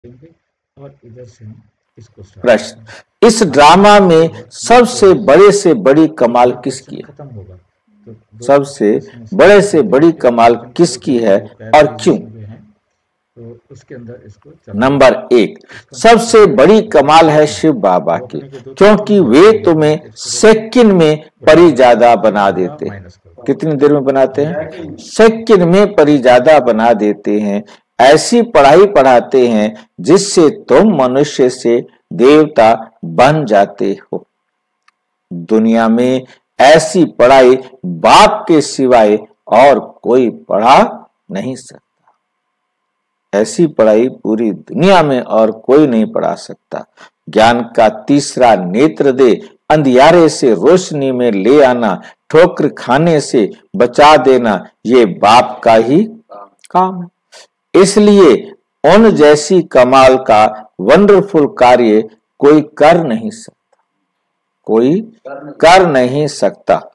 और इधर से हम इसको प्रश्न, इस ड्रामा में सबसे बड़े से बड़ी कमाल किसकी है? खत्म होगा तो सबसे बड़े से बड़ी कमाल किसकी है और क्यों? तो उसके अंदर इसको नंबर 1, सबसे बड़ी कमाल है शिव बाबा की, क्योंकि वे तुम्हें सेकंड में परिजादा बना देते हैं। कितनी देर में बनाते हैं? सेकंड में परिजादा बना देते हैं। ऐसी पढ़ाई पढ़ाते हैं जिससे तुम मनुष्य से देवता बन जाते हो। दुनिया में ऐसी पढ़ाई बाप के सिवाय और कोई पढ़ा नहीं सकता। ऐसी पढ़ाई पूरी दुनिया में और कोई नहीं पढ़ा सकता। ज्ञान का तीसरा नेत्र दे, अंधियारे से रोशनी में ले आना, ठोकर खाने से बचा देना, ये बाप का ही काम है। इसलिए उन जैसी कमाल का वंडरफुल कार्य कोई कर नहीं सकता, कोई कर नहीं सकता।